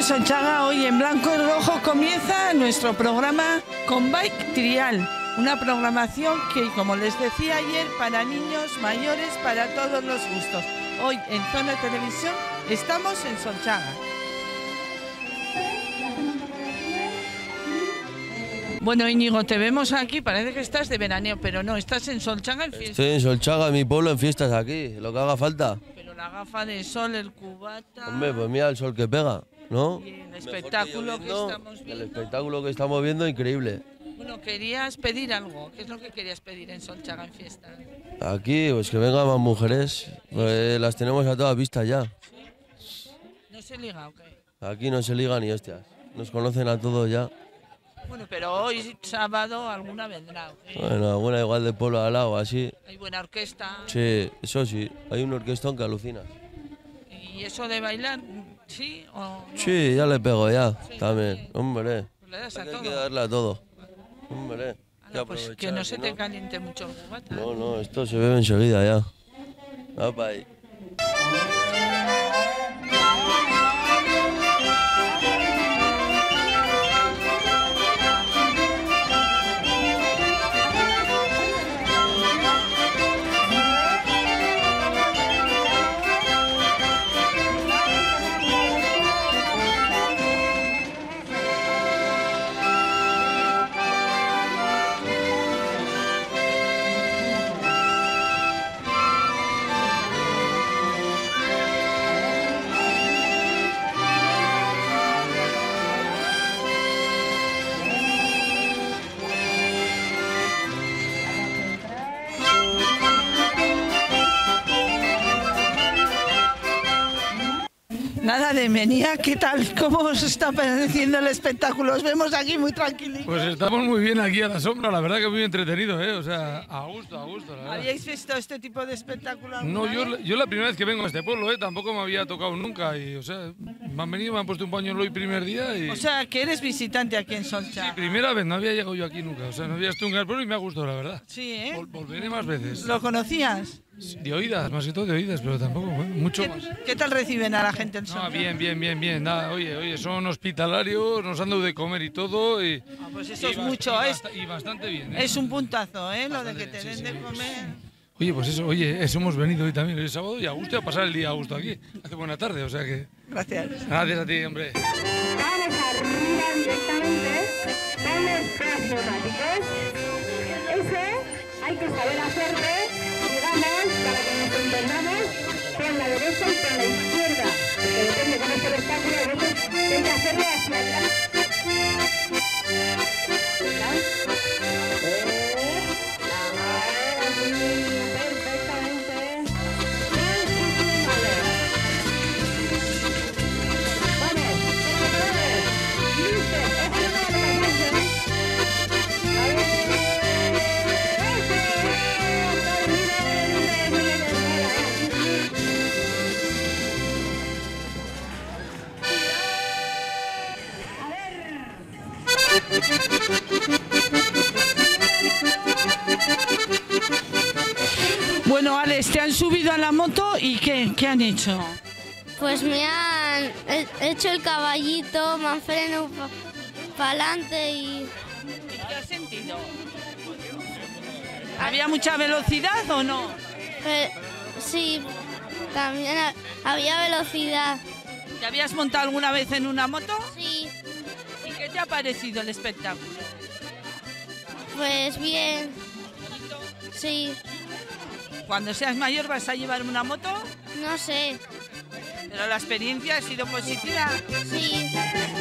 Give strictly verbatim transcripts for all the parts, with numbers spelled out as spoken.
Solchaga, hoy en blanco y rojo comienza nuestro programa con Bike Trial, una programación que, como les decía ayer, para niños, mayores, para todos los gustos. Hoy en Zona Televisión estamos en Solchaga. Bueno, Íñigo, te vemos aquí, parece que estás de veraneo, pero no, estás en Solchaga en fiesta. Estoy en Solchaga, mi pueblo, en fiestas aquí, lo que haga falta. Pero la gafa de sol, el cubata... Hombre, pues mira el sol que pega, ¿no? Y el espectáculo que, que estamos viendo. El espectáculo que estamos viendo, increíble. Bueno, querías pedir algo. ¿Qué es lo que querías pedir en Solchaga en fiesta? Aquí, pues que vengan más mujeres, pues las tenemos a todas vistas ya. ¿Sí? ¿No se liga o qué? Aquí no se liga ni hostias, nos conocen a todos ya. Bueno, pero hoy, sábado, alguna vendrá. ¿Eh? Bueno, alguna igual de pueblo al lado, así. Hay buena orquesta. Sí, eso sí, hay un orquestón que alucina. ¿Y eso de bailar, sí o no? Sí, ya le pego ya, sí, sí. También, hombre. Pues le das a hay todo. que darle a todo, hombre. Ahora, pues que no se te caliente mucho el cubata. No, no, esto se bebe enseguida ya. Apa ahí. Nada de Menía, ¿qué tal? ¿Cómo os está pareciendo el espectáculo? Os vemos aquí muy tranquilitos. Pues estamos muy bien aquí a la sombra, la verdad que muy entretenido, ¿eh? O sea, a gusto, a gusto, la verdad. ¿Habíais visto este tipo de espectáculo? No, yo, yo la primera vez que vengo a este pueblo, ¿eh? Tampoco me había tocado nunca y, o sea, me han venido, me han puesto un pañuelo el primer día y... O sea, que eres visitante aquí en Solchaga. Sí, primera vez, no había llegado yo aquí nunca, o sea, no había estado en el pueblo y me ha gustado, la verdad. Sí, ¿eh? Vol volveré más veces. ¿Lo conocías? De oídas, más que todo de oídas, pero tampoco, bueno, mucho ¿Qué, más. ¿Qué tal reciben a la gente en No, Solchaga? bien, bien, bien, bien. Nada, oye, oye, son hospitalarios, nos han dado de comer y todo. Y, Ah, pues eso y es bast mucho, y, es, bast y bastante bien. ¿eh? es un puntazo, ¿eh? Lo de Bastante que te bien, den sí, de sí. comer. Oye, pues eso, oye, eso hemos venido hoy también, el sábado, y a gusto, a pasar el día a gusto aquí. Hace buena tarde, o sea que... Gracias. Gracias a ti, hombre. Vamos arriba directamente con los brazos mágicos. Ese hay que saber hacerlo, digamos, para que nos entendamos, con la derecha y con la izquierda. Porque depende cómo es el espectáculo, a veces hay que hacerlo hacia atrás. Bueno, Alex, te han subido a la moto y ¿qué? ¿Qué han hecho? Pues me han he- hecho el caballito, me han frenado para adelante y... ¿Qué has sentido? ¿Había mucha velocidad o no? eh, sí, también ha- había velocidad. ¿Te habías montado alguna vez en una moto? Sí, ¿Y qué te ha parecido el espectáculo? pues bien, sí, Cuando seas mayor vas a llevar una moto, no sé, pero la experiencia ha sido positiva. sí.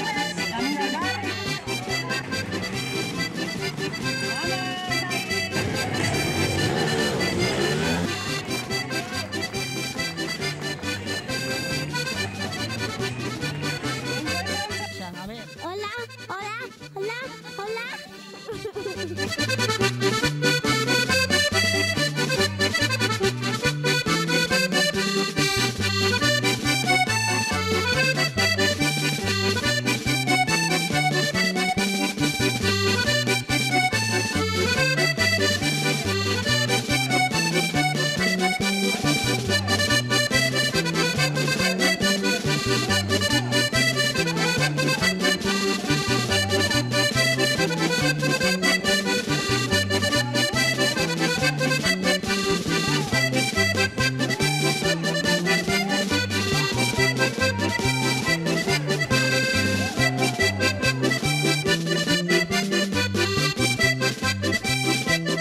A ver. Hola, hola, hola, hola.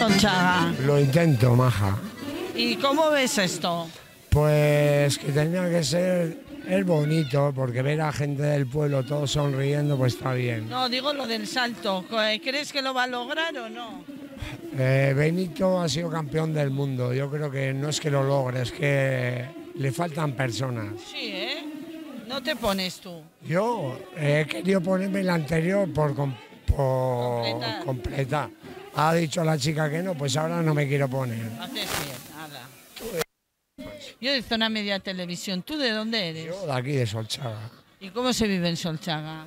Solchaga? Lo intento, maja. ¿Y cómo ves esto? Pues que tenía que ser, es bonito, porque ver a gente del pueblo todos sonriendo, pues está bien. No, digo lo del salto. ¿Crees que lo va a lograr o no? Eh, Benito ha sido campeón del mundo. Yo creo que no es que lo logre, es que le faltan personas. Sí, ¿eh? No te pones tú. Yo he querido ponerme el anterior por, com- por Completar. completar. Ha dicho la chica que no, pues ahora no me quiero poner. Haces bien, nada. Yo de Zona Media Televisión. ¿Tú de dónde eres? Yo de aquí, de Solchaga. ¿Y cómo se vive en Solchaga?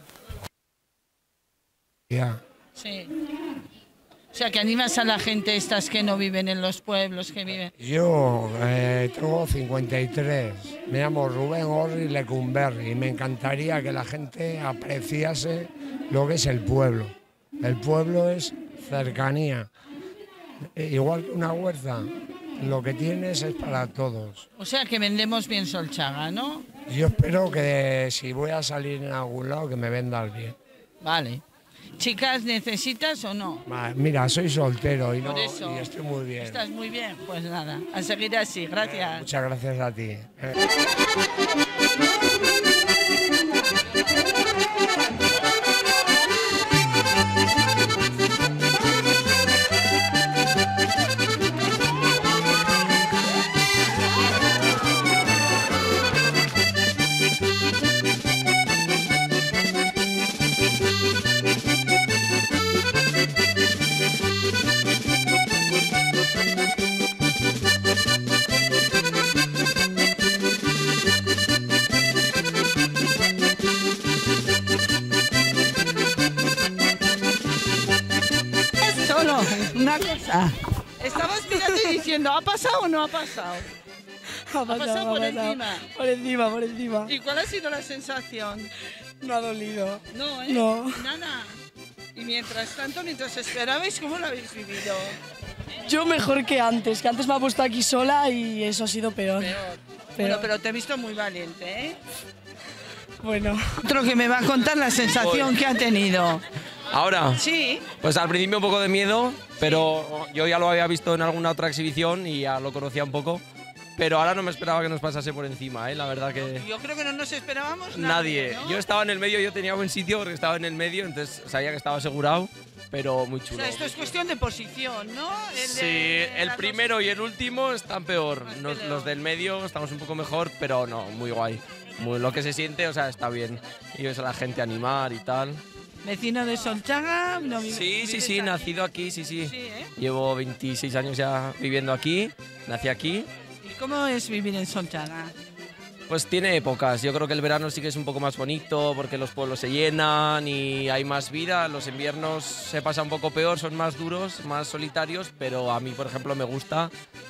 Ya. Sí. O sea, que animas a la gente estas que no viven en los pueblos, que viven... Yo eh, tengo cincuenta y tres, me llamo Rubén Orri Lecumberri y me encantaría que la gente apreciase lo que es el pueblo. El pueblo es cercanía, Eh, igual que una huerta, lo que tienes es para todos. O sea, que vendemos bien Solchaga, ¿no? Yo espero que si voy a salir en algún lado que me vendas bien. Vale. Chicas, ¿necesitas o no? Va, Mira, soy soltero y, no, Por eso. y estoy muy bien. ¿Estás muy bien? Pues nada, a seguir así, gracias. Muchas gracias a ti. Eh. Solo una cosa. Estabas mirando y diciendo, ¿ha pasado o no ha pasado? Ha pasado, pasado por ha pasado. encima. Por encima, por encima. ¿Y cuál ha sido la sensación? No ha dolido. No, ¿eh? No. Nada. Y mientras tanto, mientras esperabais, ¿cómo lo habéis vivido? Yo mejor que antes, que antes me ha puesto aquí sola y eso ha sido peor. Peor. Pero- Bueno, pero te he visto muy valiente, ¿eh? Bueno. Otro que me va a contar la sensación que ha tenido. Ahora, Sí. pues al principio un poco de miedo, pero yo ya lo había visto en alguna otra exhibición y ya lo conocía un poco. Pero ahora no me esperaba que nos pasase por encima, ¿eh? La verdad que Yo creo que no nos esperábamos nadie. ¿no? Yo estaba en el medio, yo tenía buen sitio porque estaba en el medio, entonces sabía que estaba asegurado, pero muy O chulo. sea, esto es cuestión de posición, ¿no? El Sí, de el las primero y el último están peor. Más Nos- peleón. los del medio estamos un poco mejor, pero no, muy guay. Muy, lo que se siente, o sea, está bien. Y ves a la gente animar y tal. dos. Vecino de Solchaga. No, vive- Sí, sí, vives sí, aquí. nacido aquí, sí, sí. Sí, ¿eh? Llevo veintiséis años ya viviendo aquí, nací aquí. ¿Y cómo es vivir en Solchaga? Pues tiene épocas. Yo creo que el verano sí que es un poco más bonito porque los pueblos se llenan y hay más vida. Los inviernos se pasa un poco peor, son más duros, más solitarios, pero a mí, por ejemplo, me gusta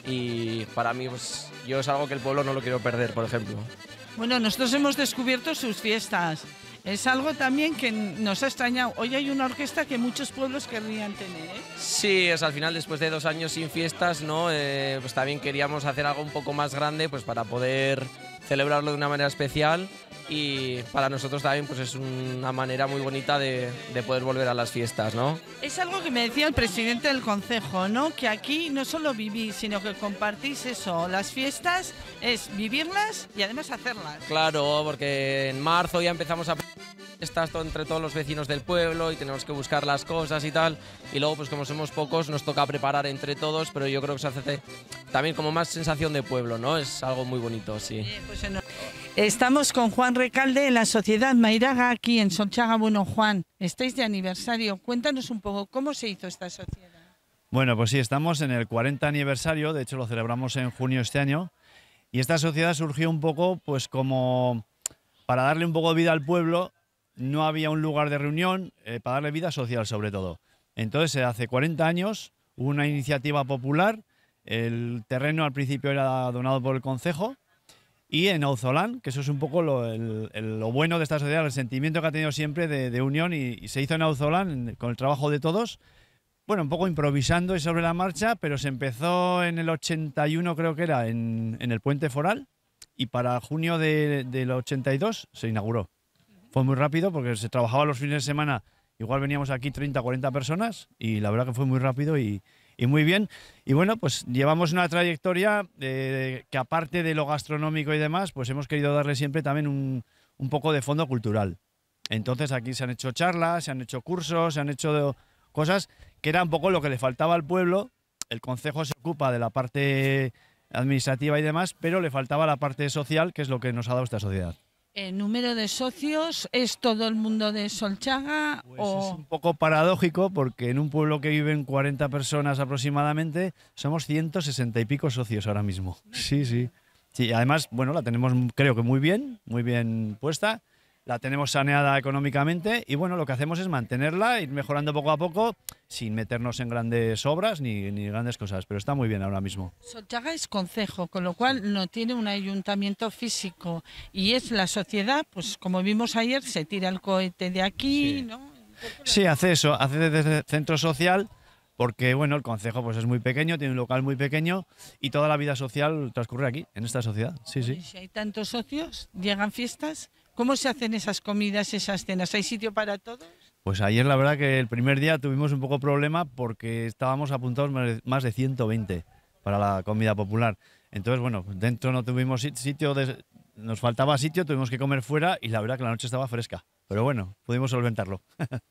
y para mí, pues yo es algo que el pueblo no lo quiero perder, por ejemplo. Bueno, nosotros hemos descubierto sus fiestas. Es algo también que nos ha extrañado. Hoy hay una orquesta que muchos pueblos querrían tener, ¿eh? Sí, es al final, después de dos años sin fiestas, ¿no? Eh, pues también queríamos hacer algo un poco más grande, pues para poder celebrarlo de una manera especial y para nosotros también pues es una manera muy bonita de, de poder volver a las fiestas, ¿no? Es algo que me decía el presidente del concejo, ¿no? Que aquí no solo vivís, sino que compartís eso. Las fiestas es vivirlas y además hacerlas. Claro, porque en marzo ya empezamos a fiestas to- entre todos los vecinos del pueblo y tenemos que buscar las cosas y tal. Y luego, pues como somos pocos, nos toca preparar entre todos, pero yo creo que se hace también como más sensación de pueblo, ¿no? Es algo muy bonito, sí. Bien, pues en- Estamos con Juan Recalde en la Sociedad Mairaga aquí en Solchaga. Bueno, Juan, estáis de aniversario. Cuéntanos un poco cómo se hizo esta sociedad. Bueno, pues sí, estamos en el cuarenta aniversario, de hecho lo celebramos en junio este año, y esta sociedad surgió un poco pues como para darle un poco de vida al pueblo. No había un lugar de reunión, eh, para darle vida social sobre todo. Entonces, eh, hace cuarenta años hubo una iniciativa popular, el terreno al principio era donado por el concejo, y en Auzolán, que eso es un poco lo, el- el- lo bueno de esta sociedad, el sentimiento que ha tenido siempre de, de unión, y, y se hizo en Auzolán en- con el trabajo de todos. Bueno, un poco improvisando y sobre la marcha, pero se empezó en el ochenta y uno, creo que era, en, en el Puente Foral, y para junio de- del ochenta y dos se inauguró. Fue muy rápido porque se trabajaba los fines de semana, igual veníamos aquí treinta, cuarenta personas, y la verdad que fue muy rápido y, y muy bien. Y bueno, pues llevamos una trayectoria eh, que aparte de lo gastronómico y demás, pues hemos querido darle siempre también un, un poco de fondo cultural. Entonces aquí se han hecho charlas, se han hecho cursos, se han hecho cosas que era un poco lo que le faltaba al pueblo. El concejo se ocupa de la parte administrativa y demás, pero le faltaba la parte social, que es lo que nos ha dado esta sociedad. ¿El número de socios es todo el mundo de Solchaga? Pues o... es un poco paradójico porque en un pueblo que viven cuarenta personas aproximadamente somos ciento sesenta y pico socios ahora mismo. Sí, sí. Sí, además, bueno, la tenemos creo que muy bien, muy bien puesta. La tenemos saneada económicamente y bueno, lo que hacemos es mantenerla, ir mejorando poco a poco sin meternos en grandes obras ni, ni grandes cosas, pero está muy bien ahora mismo. Solchaga es concejo, con lo cual no tiene un ayuntamiento físico y es la sociedad, pues como vimos ayer, se tira el cohete de aquí, Sí. ¿no? Sí, hace eso, hace desde centro social porque bueno, el concejo pues es muy pequeño, tiene un local muy pequeño y toda la vida social transcurre aquí, en esta sociedad. Sí, Y sí. si hay tantos socios, llegan fiestas, ¿cómo se hacen esas comidas, esas cenas? ¿Hay sitio para todos? Pues ayer la verdad que el primer día tuvimos un poco problema porque estábamos apuntados más de ciento veinte para la comida popular. Entonces, bueno, dentro no tuvimos sit- sitio, de- nos faltaba sitio, tuvimos que comer fuera y la verdad que la noche estaba fresca. Pero bueno, pudimos solventarlo.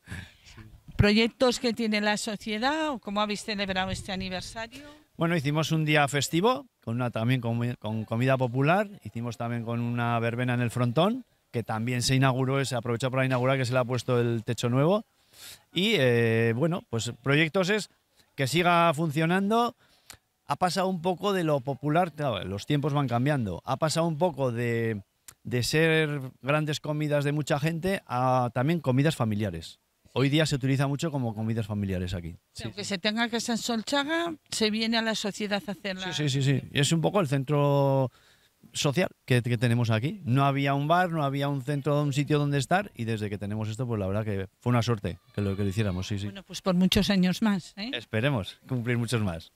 ¿Proyectos que tiene la sociedad o cómo habéis celebrado este aniversario? Bueno, hicimos un día festivo, con una, también con, con comida popular, hicimos también con una verbena en el frontón, que también se inauguró, se aprovechó para inaugurar, que se le ha puesto el techo nuevo. Y eh, bueno, pues proyectos es que siga funcionando. Ha pasado un poco de lo popular, claro, los tiempos van cambiando, ha pasado un poco de, de ser grandes comidas de mucha gente a también comidas familiares. Hoy día se utiliza mucho como comidas familiares aquí. Sí, Aunque se tenga que ser en Solchaga, se viene a la sociedad a hacerla. sí, sí, sí, sí. Y es un poco el centro social que, que tenemos aquí. No había un bar, no había un centro, un sitio donde estar y desde que tenemos esto, pues la verdad que fue una suerte que lo, que lo hiciéramos, sí, sí. Bueno, pues por muchos años más, ¿eh? Esperemos cumplir muchos más.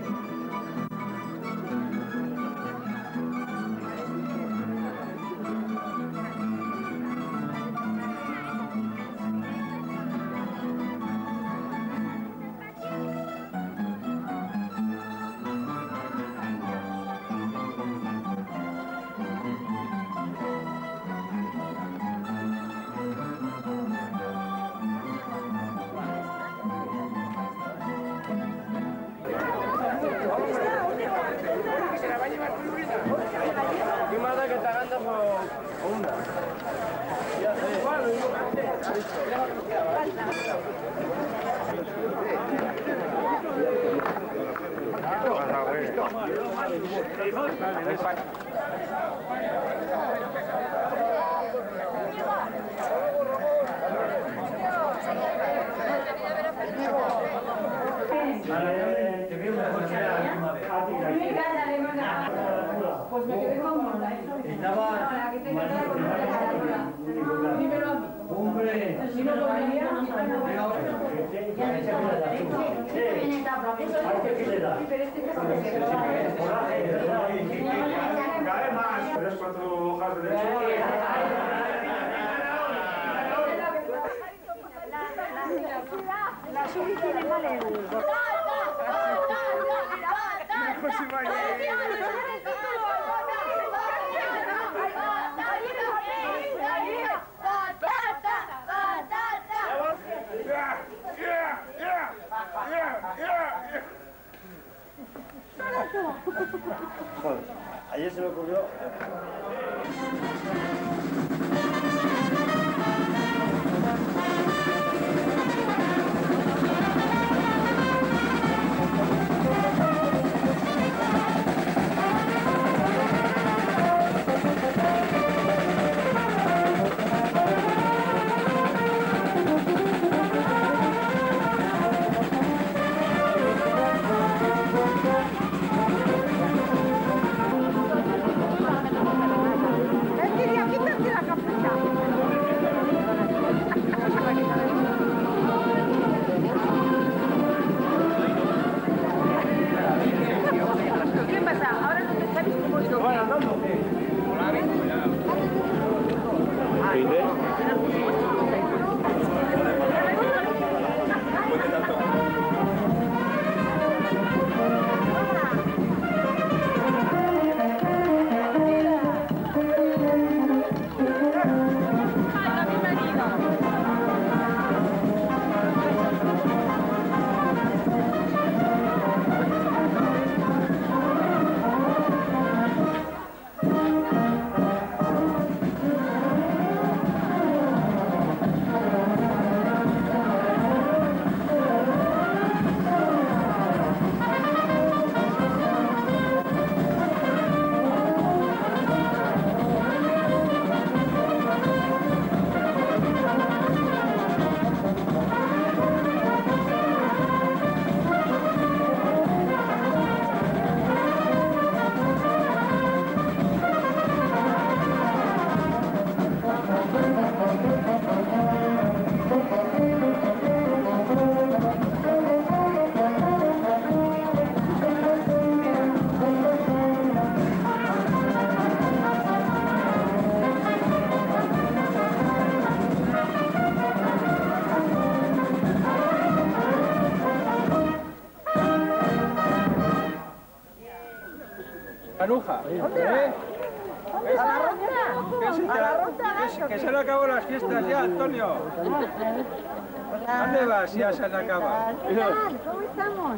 Pues me quedé con Morla. Estaba... Hombre, si no lo venía, cae más. Tres, cuatro hojas de leche. La Subi tiene mal el... Joder, ayer se me ocurrió. Él quería quitarte la capucha. Anuja. ¿Eh? ¿A la ronda? Que se, ¿A la ronda? que, que se han acabado las fiestas ya, Antonio. ¿Dónde vas? Ya se han acabado. ¿Qué tal? ¿Cómo estamos?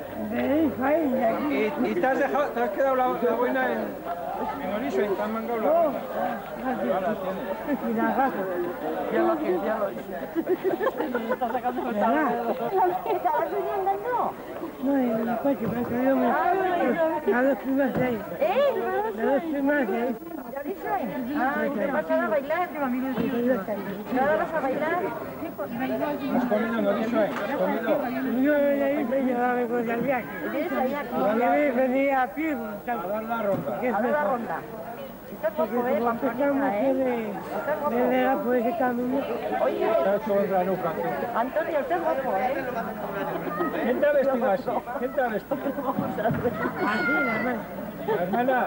¿Y, y te, has dejado, te has quedado la, la boina en, en Oriso y te han mangado la boina? Ya la tienes. Ya lo que, ya lo hice. Está sacando el tablero. ¿Estabas soñando? No, en el coche, me ha caído a dos primas de ahí. ¿Eh? A dos primas de ahí. ¿Ya dice? Ah, ¿te vas a bailar? ¿Y ahora vas a bailar? ¿Has comido en Oriso? ¿Has comido? Yo de ahí me llevaba con el viaje. ¿Vienes allá aquí? Yo venía a pie, A dar la ronda. que es A ver la mejor. ronda. Estás Porque poco, ¿eh? como empezamos Pamplonita, ¿eh? de, Estás guapo. de la pues camino. Oye, Te ha hecho otra nuca. Antonio, estás guapo, ¿eh? ¿Quién te ha vestido así? ¿Quién te ha vestido? Así, nada más. La hermana.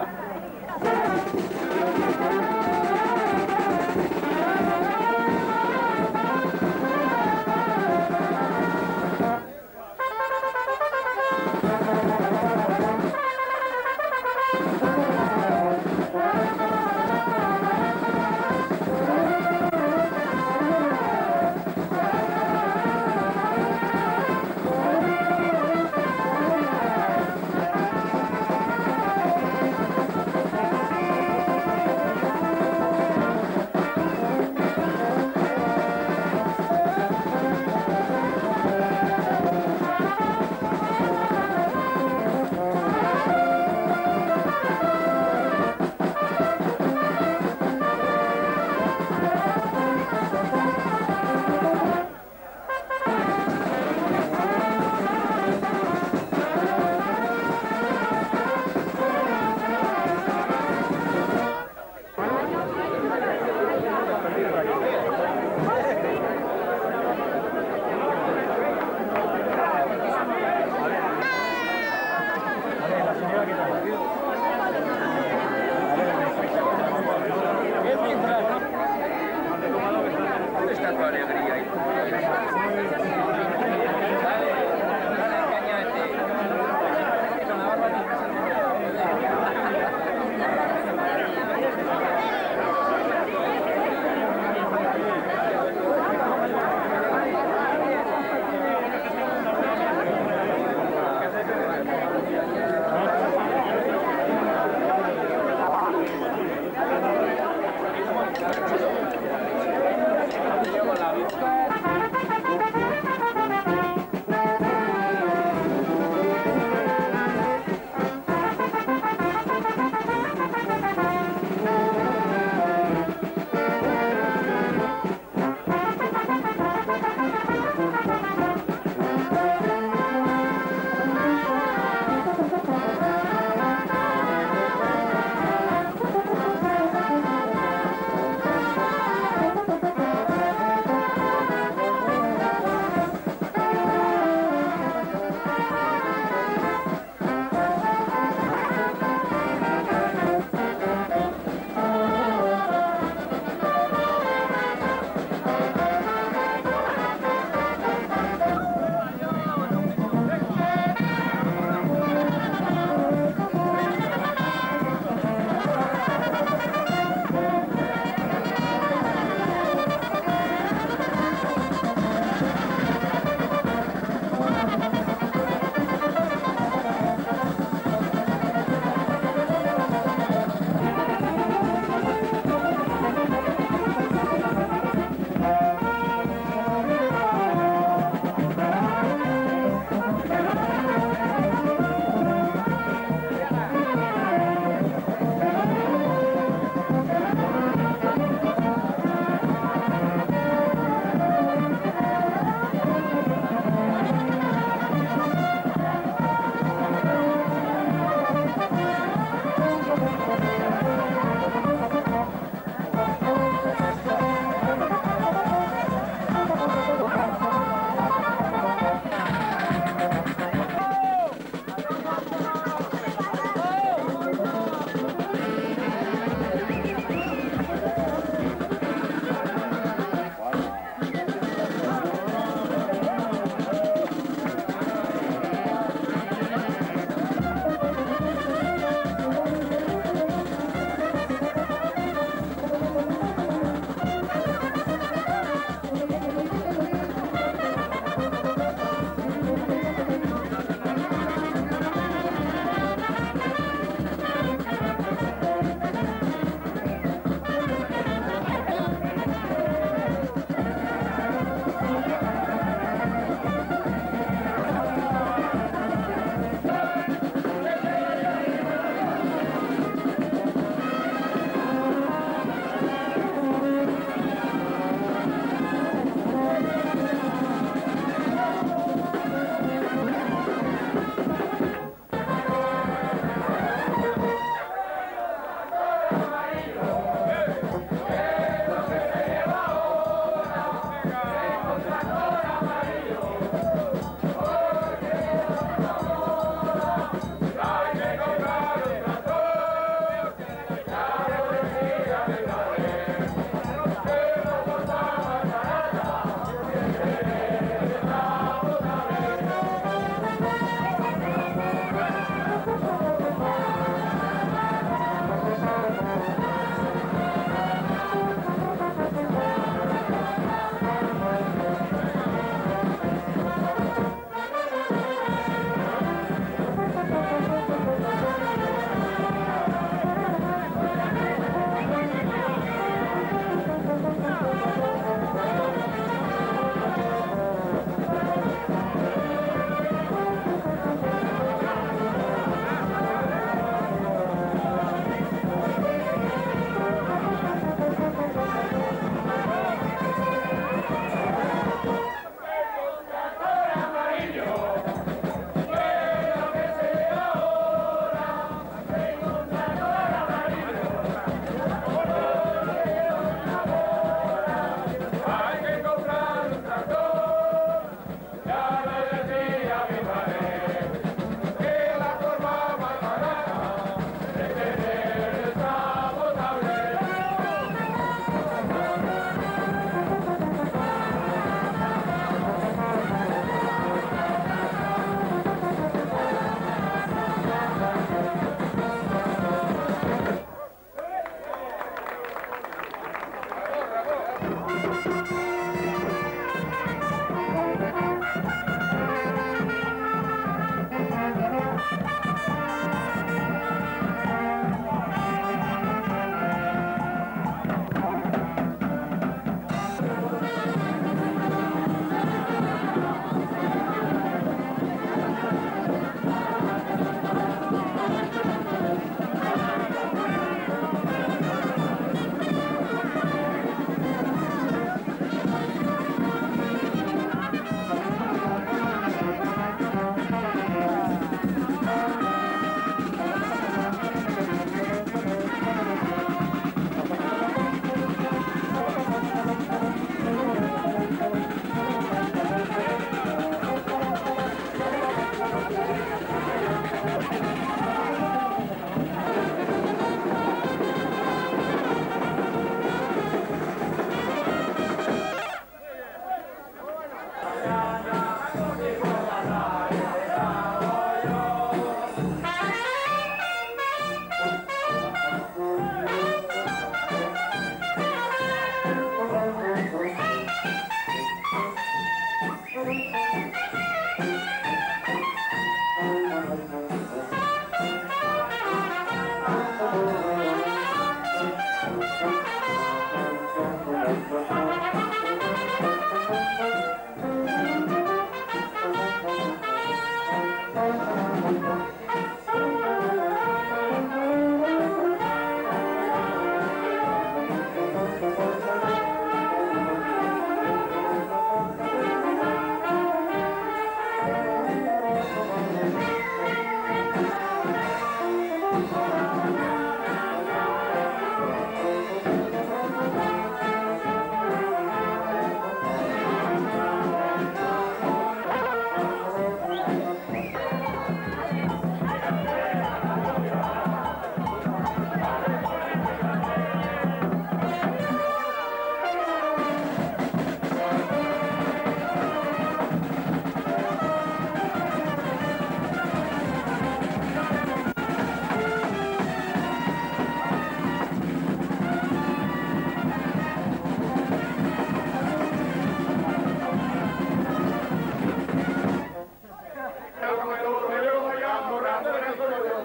¿Dónde está tu alegría? Thank you.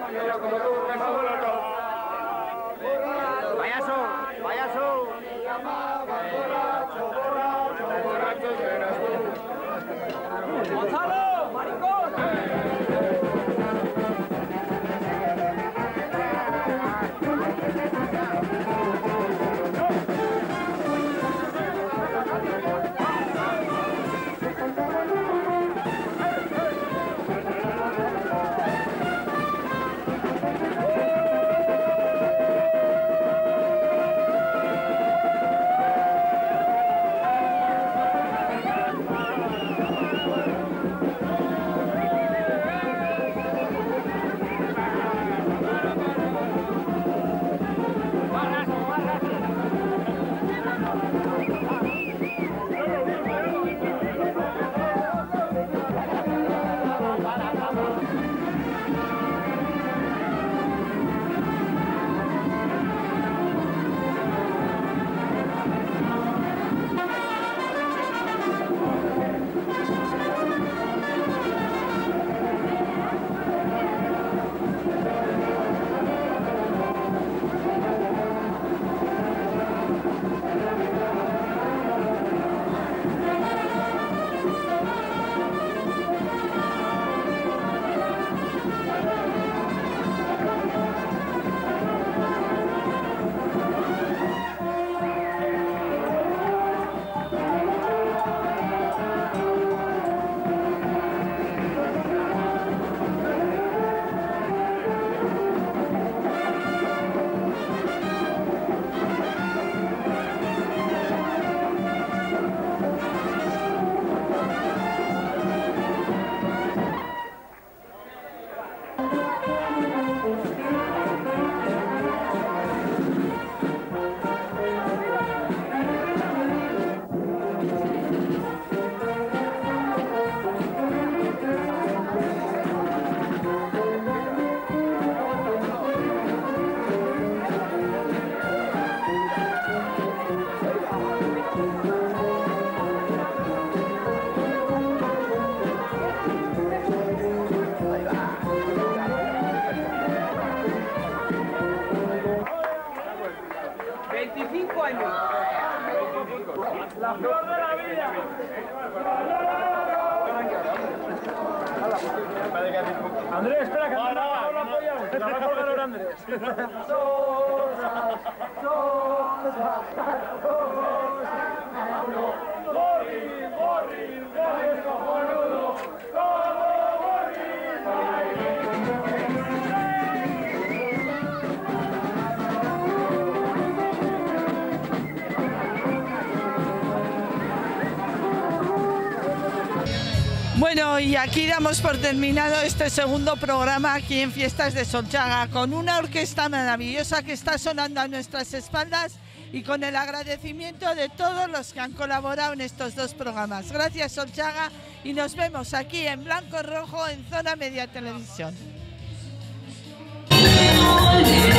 Payaso, payaso. Gonzalo, maricón. veinticinco años. La flor de la vida. Andrés, espera, que no, no, no apoyamos. Que nos va a colgar ahora Andrés. Sosa, Sosa, Borri, Borri, Borri, cojonudo, todo Borri. Bueno, y aquí damos por terminado este segundo programa aquí en Fiestas de Solchaga, con una orquesta maravillosa que está sonando a nuestras espaldas y con el agradecimiento de todos los que han colaborado en estos dos programas. Gracias, Solchaga, y nos vemos aquí en Blanco Rojo en Zona Media Televisión.